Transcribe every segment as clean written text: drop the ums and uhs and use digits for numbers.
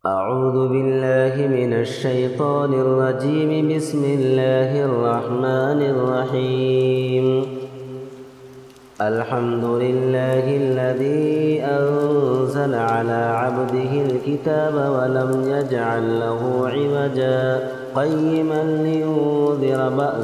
أعوذ بالله من الشيطان الرجيم. بسم الله الرحمن الرحيم. الحمد لله الذي أنزل على عبده الكتاب ولم يجعل له عوجا قيما لينذر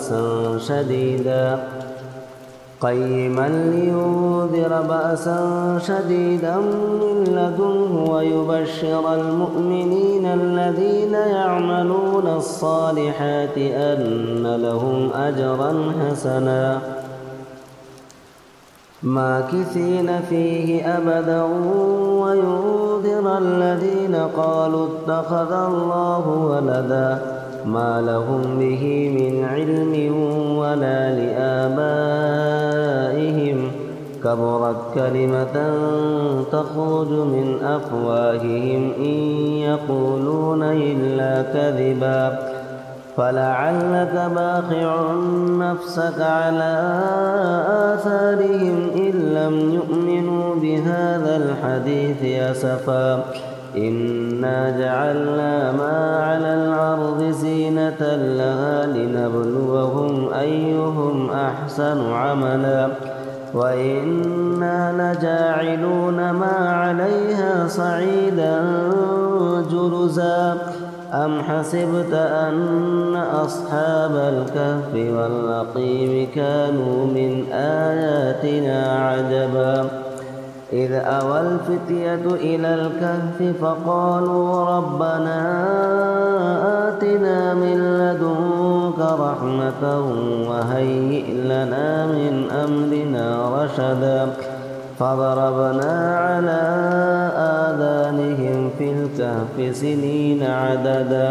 بأسا شديدا من لدنه ويبشر المؤمنين الذين يعملون الصالحات أن لهم أجرا حسنا ماكثين فيه أبدا وينذر الذين قالوا اتخذ الله ولدا ما لهم به من علم ولا لآبائهم كبرت كلمة تخرج من أفواههم إن يقولون إلا كذبا فلعلك باخع نفسك على آثارهم إن لم يؤمنوا بهذا الحديث أسفا إنا جعلنا ما على الأرض زينة لها لنبلوهم أيهم أحسن عملا وإنا لجاعلون ما عليها صعيدا جرزا أم حسبت أن أصحاب الكهف والرقيم كانوا من آياتنا عجبا إذ أوى الفتية إلى الكهف فقالوا ربنا آتنا من لدنك رحمة وهيئ لنا من أمرنا رشدا فضربنا على آذانهم في الكهف سنين عددا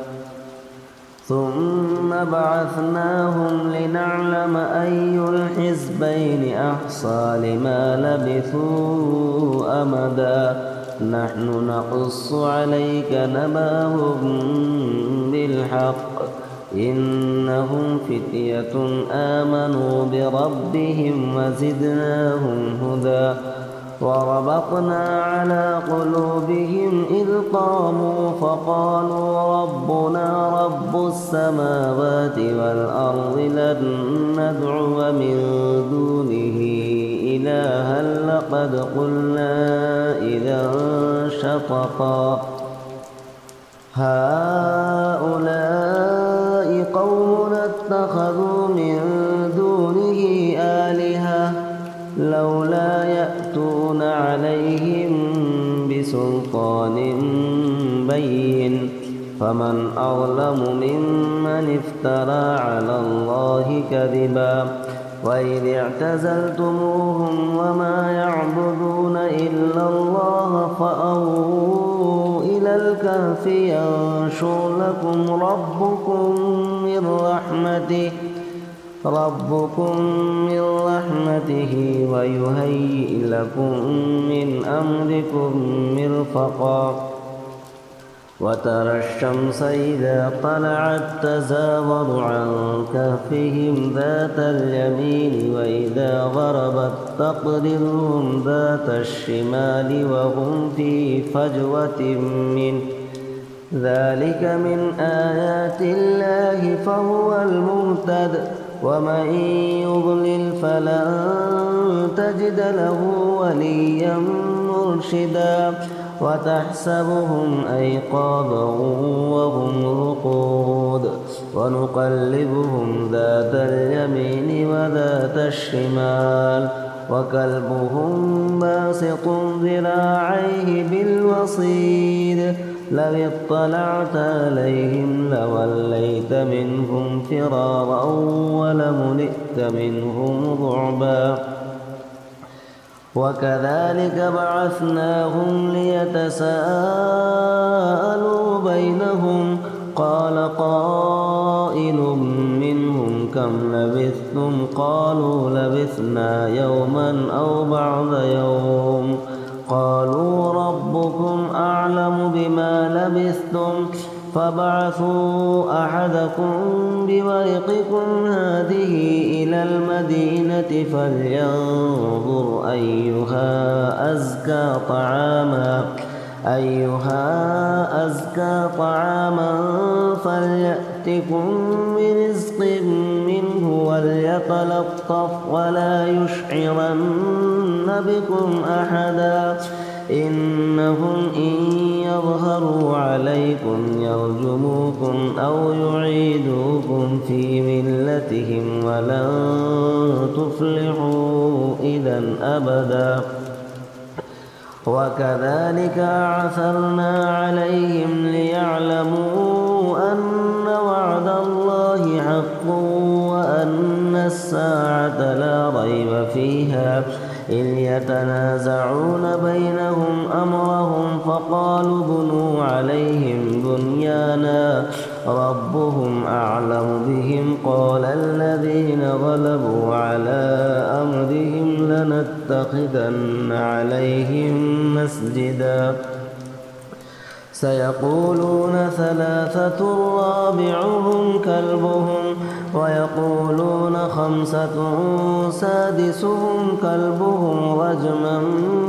ثم بعثناهم لنعلم أي الحزبين أحصى لما لبثوا أمدا نحن نقص عليك نبأهم بالحق إنهم فتية آمنوا بربهم وزدناهم هدى وربطنا على قلوبهم إذ قاموا فقالوا ربنا رب السماوات والأرض لن ندعو من دونه إلها لقد قلنا إذا شططا هؤلاء قومنا اتخذوا من دونه آلهة لولا يأتون عليهم بسلطان بين فمن أظلم ممن افترى على الله كذبا وإذ اعتزلتموهم وما يعبدون إلا الله فأووا إلى الكهف ينشر لكم ربكم من رحمته ويهيئ لكم من أمركم مرفقا وترى الشمس إذا طلعت تزاور عن كهفهم ذات اليمين وإذا غربت تقرضهم ذات الشمال وهم في فجوة منه ذلك من آيات الله فهو المهتد ومن يضلل فلن تجد له وليا مرشدا وتحسبهم أيقاظا وهم رقود ونقلبهم ذات اليمين وذات الشمال وكلبهم باسط ذراعيه بالوصيد لو اطلعت عليهم لوليت منهم فرارا ولملئت منهم رعبا وكذلك بعثناهم ليتساءلوا بينهم قال قائل منهم كم لبثتم قالوا لبثنا يوما أو بعض يوم قالوا ربكم أعلم بما لبثتم فابعثوا أحدكم بورقكم هذه إلى المدينة فلينظر أيها أزكى أزكى طعاما فليأتكم برزق منه وليتلطف ولا يشعرن بكم أحدا إنهم إن يظهروا عليكم يرجموكم أو يعيدوكم في ملتهم ولن تفلحوا إذا أبدا وكذلك أعثرنا عليهم ليعلموا أن وعد الله حق وأن الساعة لا ريب فيها إذ يتنازعون بينهم أمرهم فقالوا بنوا عليهم بنيانا ربهم أعلم بهم قال الذين غلبوا على أمرهم لنتخذن عليهم مسجدا سيقولون ثلاثة رابعهم كلبهم ويقولون خمسة سادسهم كلبهم رجما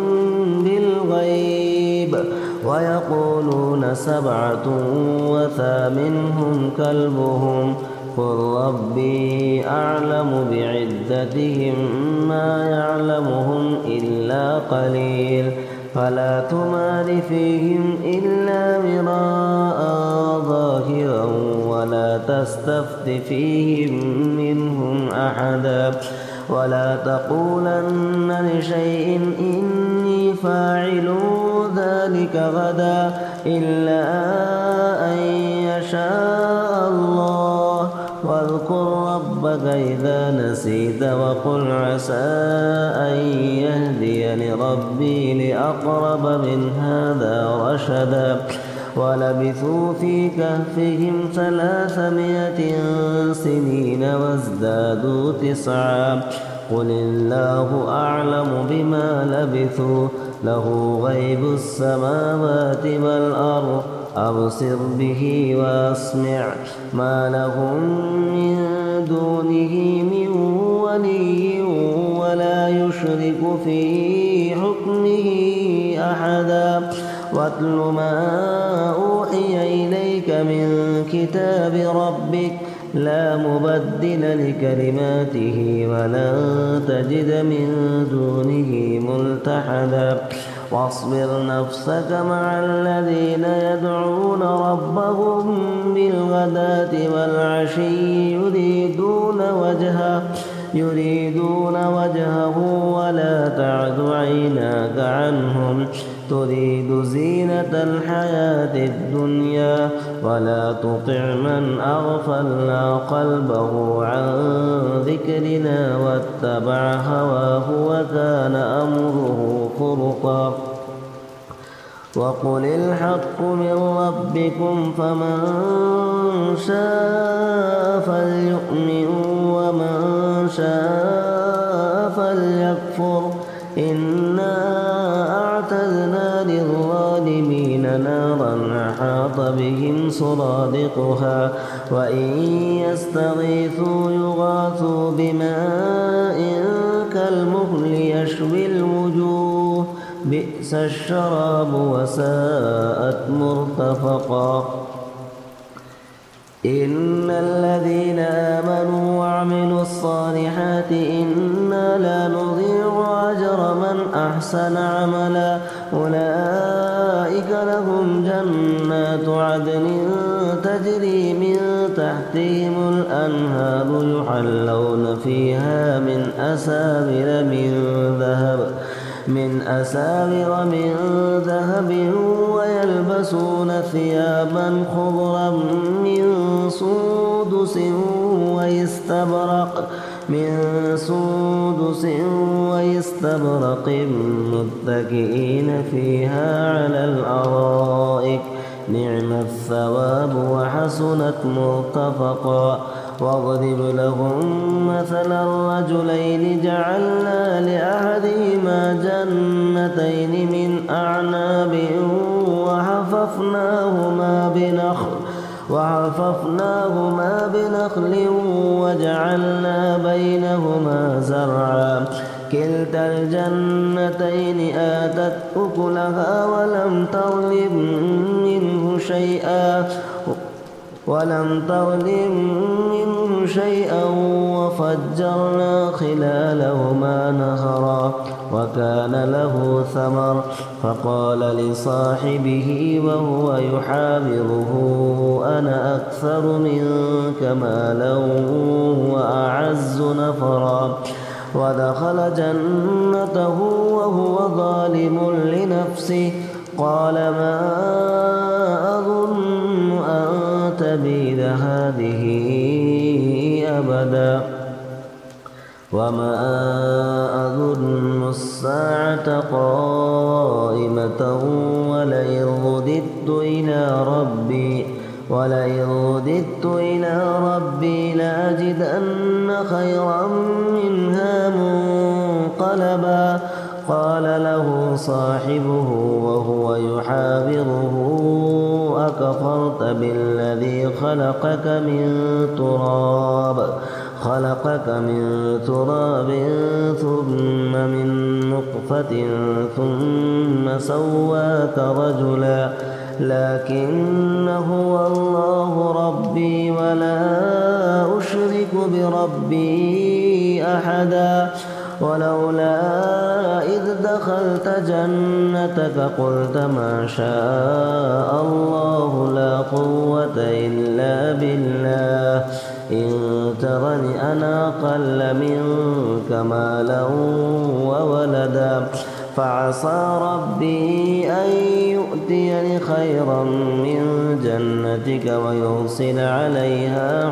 بالغيب ويقولون سبعة وثامنهم كلبهم قل ربي أعلم بعدتهم ما يعلمهم إلا قليل فلا تمار فيهم إلا مراء ظاهرا ولا تستفت فيهم منهم أحدا ولا تقولن لشيء إني فاعل ذلك غدا إلا أن يشاء الله واذكر ربك إذا نسيت وقل عسى أن يهديني ربي لأقرب من هذا رشدا ولبثوا في كهفهم 300 سنين وازدادوا 9 قل الله أعلم بما لبثوا له غيب السماوات والأرض أبصر به وأسمع ما لهم من دونه من ولي ولا يشرك في حكمه أحدا واتل ما أوحي إليك من كتاب ربك لا مبدل لكلماته ولن تجد من دونه ملتحدا واصبر نفسك مع الذين يدعون ربهم بالغداة والعشي يريدون وجهه ولا تعد عيناك عنهم تريد زينة الحياة الدنيا ولا تطع من أغفلنا قلبه عن ذكرنا واتبع هواه وكان أمره فرطا وقل الحق من ربكم فمن شاء فليؤمن ومن شاء فليكفر إنا أعتدنا للظالمين نارا أحاط بهم سرادقها وإن يستغيثوا يغاثوا بماء كالمهل يشوي الوجوه بئس الشراب وساءت مرتفقا إن الذين آمنوا وعملوا الصالحات إنا لا نضيع أجر من أحسن عملا أولئك لهم جنات عدن تجري من تحتهم الأنهار يحلون فيها من أساور من ذهب ويلبسون ثيابا خضرا من سندس ويستبرق متكئين فيها على الأرائك نعم الثواب وحسنت مرتفقا واضرب لهم مثل الرجلين جعلنا لأحدهما جنتين من أعناب وحففناهما بنخل وجعلنا بينهما زرعا كلتا الجنتين آتت أكلها ولم تظلم منه شيئا وفجرنا خلالهما نهرا وكان له ثمر فقال لصاحبه وهو يحاوره أنا أكثر منك مالا وأعز نفرا ودخل جنته وهو ظالم لنفسه قال ما أظن أن تبيد هذه أبدا وما أظن الساعة قائمة ولئن رددت إلى ربي لأجدن خيرا منها منقلبا قال له صاحبه وهو يحاوره أكفرت بالذي خلقك من تراب ثم من نطفة ثم سواك رجلا لكن هو الله ربي ولا أشرك بربي أحدا ولولا إذ دخلت جنتك قلت ما شاء الله لا قوة إلا بالله إن ترني أنا أقل منك مالا وولدا فعسى ربي أن يؤتيني خيرا من جنتك ويرسل عليها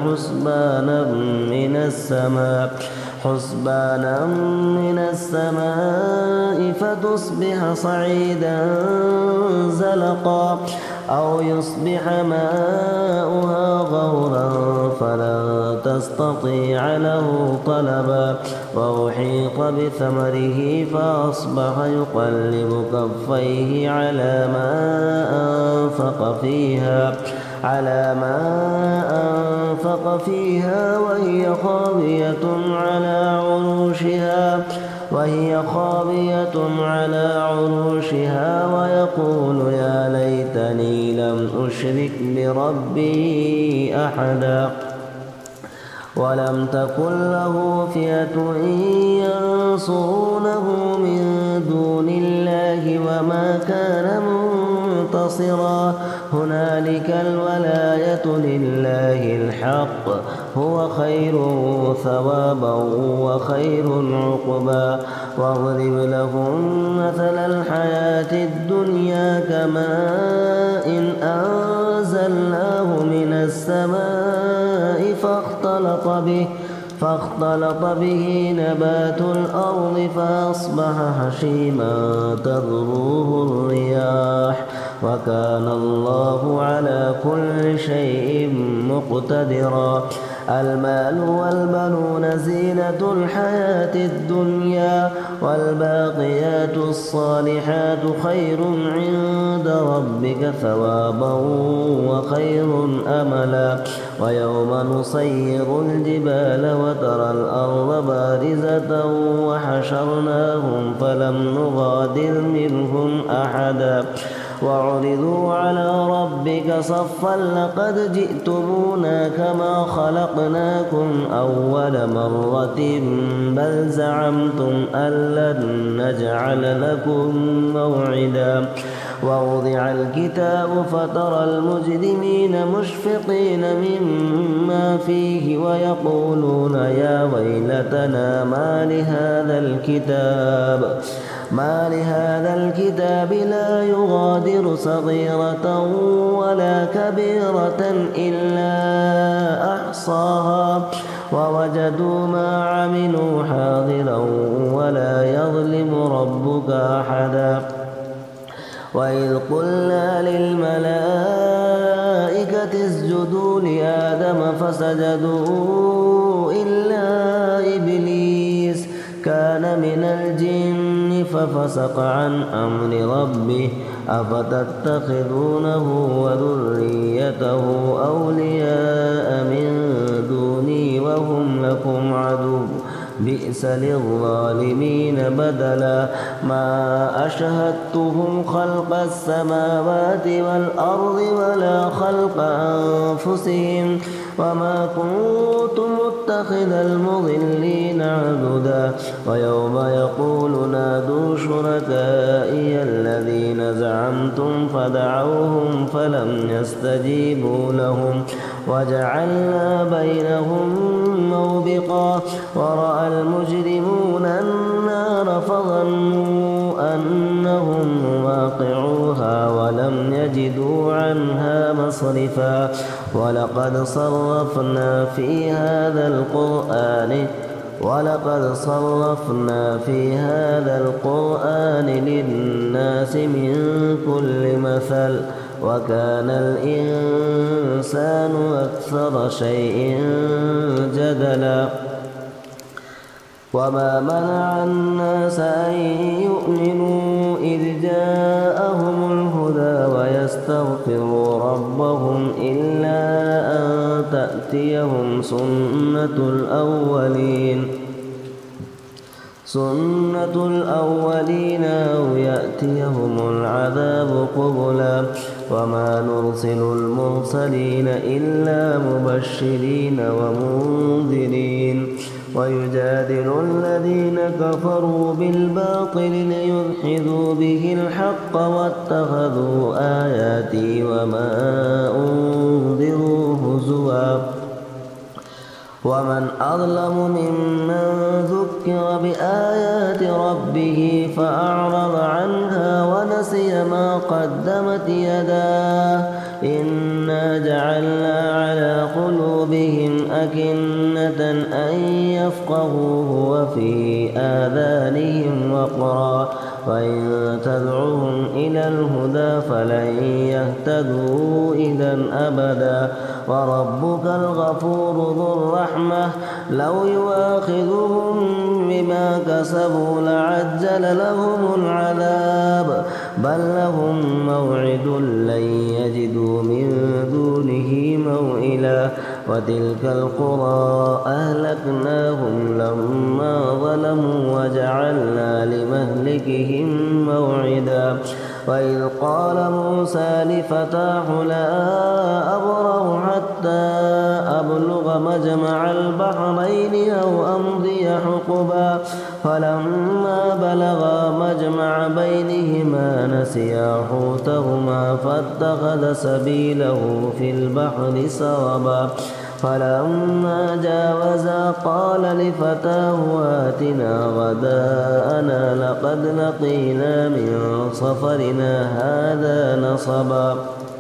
حسبانا من السماء فتصبح صعيدا زلقا أو يصبح ماؤها غورا فلا تستطيع له طلبا وأحيط بثمره فأصبح يقلب كفيه على ما أنفق فيها وهي خاوية على عروشها ويقول يا ليتني لم أشرك بربي أحدا ولم تكن له فئة ينصرونه من دون الله وما كان منتصرا هنالك الولاية لله الحق هو خير ثوابا وخير عقبا واضرب لهم مثل الحياة الدنيا كماء إن أنزلناه من السماء فاختلط به نبات الأرض فأصبح هشيما تذروه الرياح وكان الله على كل شيء مقتدرا المال والبنون زينة الحياة الدنيا والباقيات الصالحات خير عند ربك ثوابا وخير أملا ويوم نصير الجبال وترى الأرض بارزة وحشرناهم فلم نغادر منهم أحدا وعرضوا على ربك صفا لقد جئتمونا كما خلقناكم أول مرة بل زعمتم أن لن نجعل لكم موعدا ووضع الكتاب فترى المجرمين مشفقين مما فيه ويقولون يا ويلتنا ما لهذا الكتاب لا يغادر صغيرة ولا كبيرة إلا أحصاها ووجدوا ما عملوا حاضرا ولا يظلم ربك أحدا وإذ قلنا للملائكة اسجدوا لآدم فسجدوا إلا إبليس كان من الجن ففسق عن أمر ربه أفتتخذونه وذريته أولياء من دوني وهم لكم عدو بئس للظالمين بدلا ما أشهدتهم خلق السماوات والأرض ولا خلق أنفسهم وما كنت متخذ المضلين عضدا ويوم يقول نادوا شركائي الذين زعمتم فدعوهم فلم يستجيبوا لهم وجعلنا بينهم موبقا ورأى المجرمون النار فظنوا أنهم واقعوها ولم يجدوا عنها مصرفا ولقد صرفنا في هذا القرآن للناس من كل مثل وكان الإنسان أكثر شيء جدلا وما منع الناس أن يؤمنوا إذ جاءهم الهدى ويستغفروا ربهم إلا أن تأتيهم سنة الأولين أو يأتيهم العذاب قبلا وما نرسل المرسلين إلا مبشرين ومنذرين ويجادل الذين كفروا بالباطل ليدحضوا به الحق واتخذوا آياتي وما أنذروا هزوا ومن أظلم ممن ذكر بآيات ربه فأعرض عنها ونسي ما قدمت يداه إنا جعلنا على قلوبهم أكنة أن يفقهوه وفي آذانهم وقرا وإن تدعوهم إلى الهدى فلن يهتدوا إذا أبدا وربك الغفور ذو الرحمة لو يؤاخذهم بما كسبوا لعجل لهم العذاب بل لهم موعد لن يجدوا من دونه موئلا وتلك القرى أهلكناهم لما ظلموا وجعلنا لمهلكهم موعدا وإذ قال موسى لفتاه لا أبرح حتى أبلغ مجمع البحرين أو أمضي حقبا فلما بلغا مجمع بينهما نسيا حوتهما فاتخذ سبيله في البحر سربا فلما جاوزا قال لفتاه آتنا غداءنا لقد لقينا من سفرنا هذا نصبا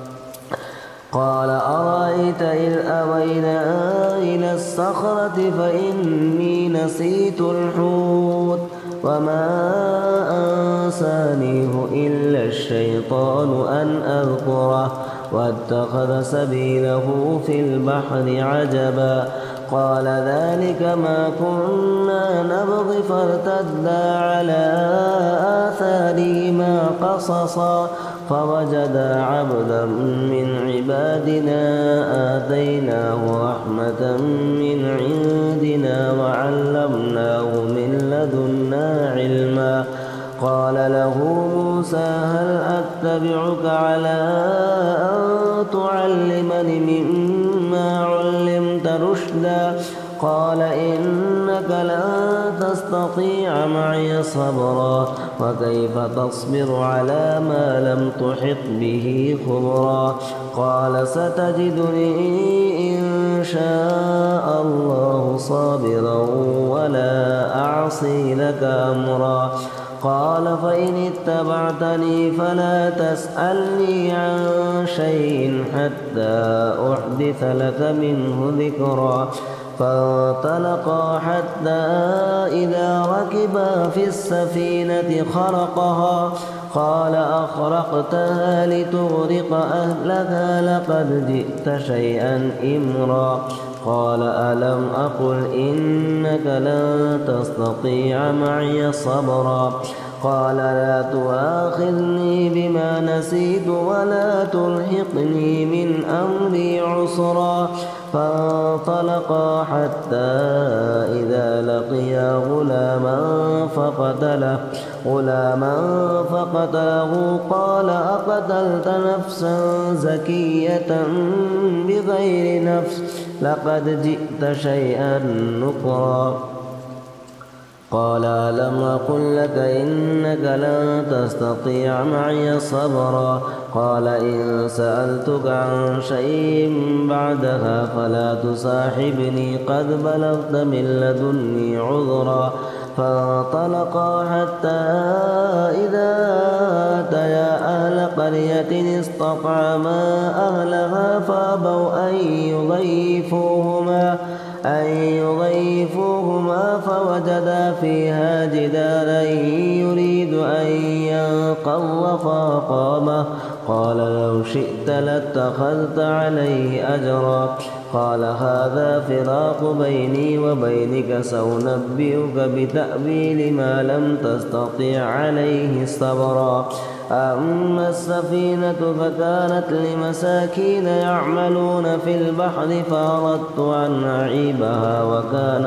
قال أرأيت إذ أوينا إلى الصخرة فإني نسيت الحوت وما أنسانيه إلا الشيطان أن أذكره واتخذ سبيله في البحر عجبا قال ذلك ما كنا نبغي فارتدا على آثارهما قصصا فوجدا عبدا من عبادنا آتيناه رحمة من عندنا وعلمناه من لدنا علما قال له موسى هل أتبعك على أن تعلمني مما علمت رشدا قال إنك لن تستطيع معي صبرا وكيف تصبر على ما لم تحط به خبرا قال ستجدني إن شاء الله صابرا ولا أعصي لك أمرا قال فإن اتبعتني فلا تسألني عن شيء حتى أحدث لك منه ذكرا فانطلقا حتى إذا ركبا في السفينة خرقها قال أخرقتها لتغرق أهلها لقد جئت شيئا إمرا قال ألم أقل إنك لن تستطيع معي صبرا قال لا تؤاخذني بما نسيت ولا ترهقني من أمري عسرا فانطلقا حتى إذا لقيا غلاما فقتله قال أقتلت نفسا زكية بغير نفس لقد جئت شيئا نكرا قال ألم أقل لك إنك لن تستطيع معي صبرا قال إن سألتك عن شيء بعدها فلا تصاحبني قد بلغت من لدني عذرا فانطلقا حتى إذا أتيا أهل قرية استطعما أهلها فأبوا أن يضيفوهما فوجدا فيها جدارا يريد أن ينقض فأقامه قال لو شئت لاتخذت عليه أجرا قال هذا فراق بيني وبينك سأنبئك بتأويل ما لم تستطع عليه صبرا أما السفينة فكانت لمساكين يعملون في البحر فأردت أن أعيبها وكان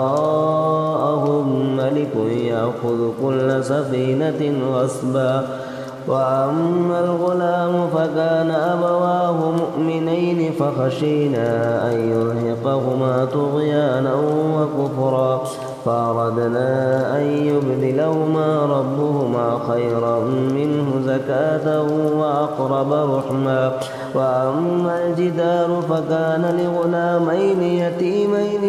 وراءهم ملك يأخذ كل سفينة غصبا وأما الغلام فكان أبواه مؤمنين فخشينا أن يرهقهما طغيانا وكفرا فأردنا أن يبدلهما ربهما خيرا منه زكاة وأقرب رحما وأما الجدار فكان لغلامين يتيمين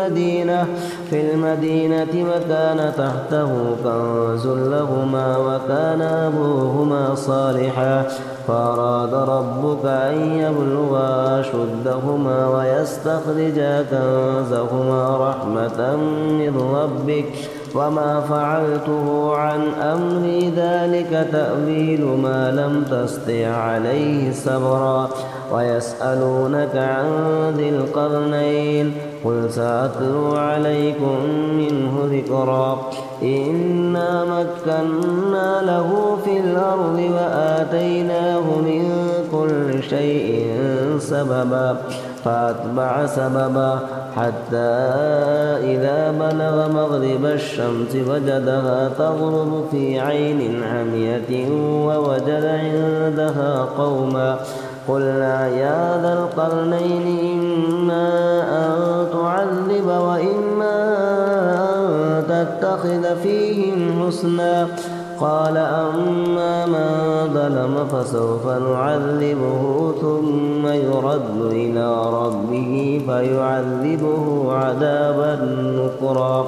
في المدينة وكان تحته كنز لهما وكان أبوهما صالحا فأراد ربك أن يبلغا أشدهما ويستخرجا كنزهما رحمة من ربك وما فعلته عن أمري ذلك تأويل ما لم تستطع عليه صبرا ويسألونك عن ذي القرنين قل سأتلو عليكم منه ذكرا إنا مكنا له في الأرض وآتيناه من كل شيء سببا فأتبع سببا حتى إذا بلغ مغرب الشمس وجدها تغرب في عين حمية ووجد عندها قوما قلنا يا ذا القرنين إما أن تعذب وإما أن تتخذ فيهم حسنا قال أما من ظلم فسوف نعذبه ثم يرد إلى ربه فيعذبه عذابا نكرا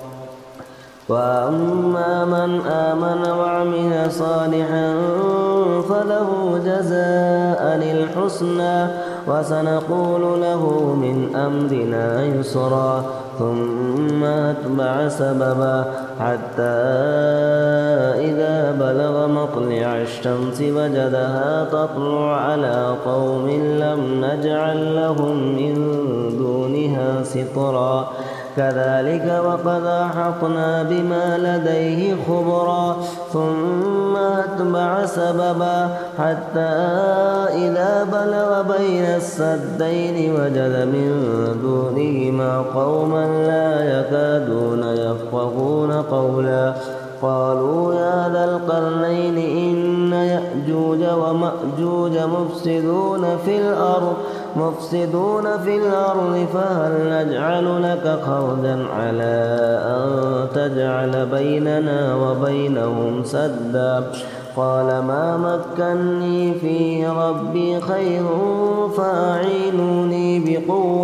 وأما من آمن وعمل صالحا فله جزاء الحسنى وسنقول له من أمرنا يسرا ثم أتبع سببا حتى إذا بلغ مطلع الشمس وجدها تطلع على قوم لم نجعل لهم من دونها سترا كذلك وقد أحطنا بما لديه خبرا ثم أتبع سببا حتى إذا بلغ بين السدين وجد من دونهما قوما لا يكادون يفقهون قولا قالوا يا ذا القرنين إن يأجوج ومأجوج مفسدون في الأرض فهل نجعل لك خرجا على أن تجعل بيننا وبينهم سدا قال ما مكني فيه ربي خير فأعينوني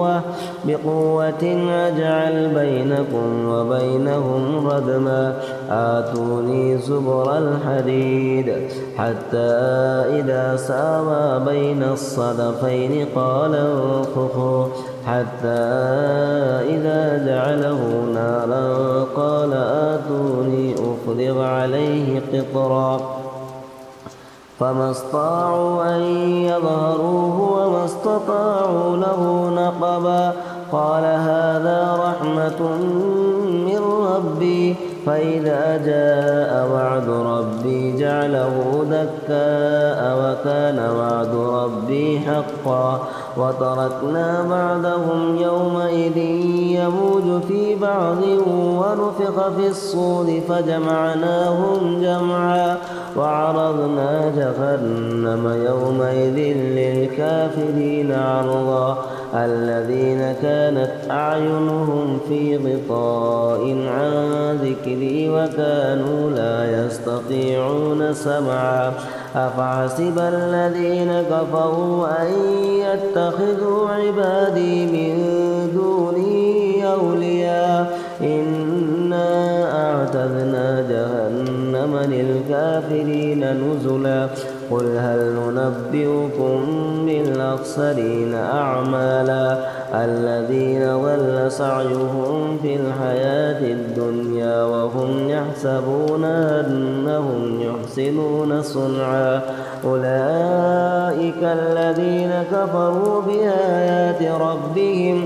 بقوة أجعل بينكم وبينهم ردما آتوني زبر الحديد حتى إذا ساوى بين الصدفين قال انفخوا حتى إذا جعله نارا قال آتوني أفرغ عليه قطرا فما استطاعوا أن يظهروه وما استطاعوا له نقبا قال هذا رحمة من ربي فإذا جاء وعد ربي جعله دكاء وكان وعد ربي حقا وتركنا بعضهم يومئذ يموج في بعض ونفخ في الصور فجمعناهم جمعا وعرضنا جهنم يومئذ للكافرين عرضا الذين كانت أعينهم في غطاء عن ذكري وكانوا لا يستطيعون سمعا أفحسب الذين كفروا أن يتخذوا عبادي من دوني أولياء إنا أعتدنا جهنم للكافرين نزلا قل هل ننبئكم بالأخسرين أعمالا الذين ضل سعيهم في الحياة الدنيا وهم يحسبون أنهم يحسنون صنعا أولئك الذين كفروا بآيات ربهم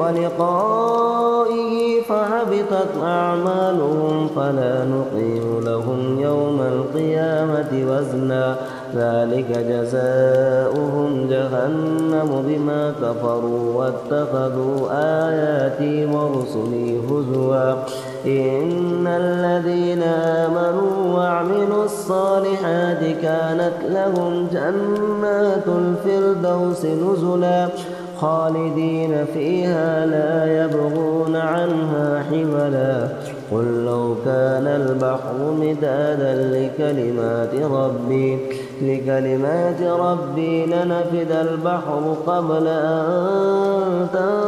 ولقائه فحبطت أعمالهم فلا نقيم لهم يوم القيامة وزنا ذلك جزاؤهم جهنم بما كفروا واتخذوا آياتي ورسلي هزوا إن الذين آمنوا وعملوا الصالحات كانت لهم جنات الفردوس نزلا خالدين فيها لا يبغون عنها حولا قل لو كان البحر مدادا لكلمات ربي لنفد البحر قبل أن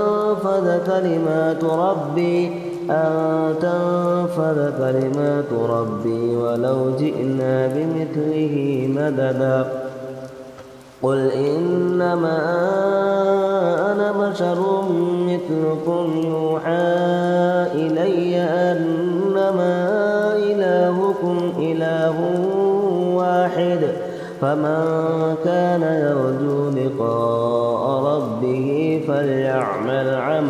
تنفذ كلمات ربي ولو جئنا بمثله مددا قل إنما أنا بشر مثلكم يوحى إلي أنما إلهكم إله واحد فمن كان يرجو لقاء ربه فليعمل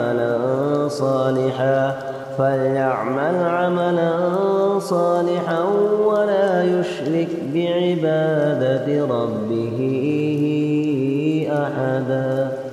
عملا صالحا ولا يشرك بعبادة ربه أحدا.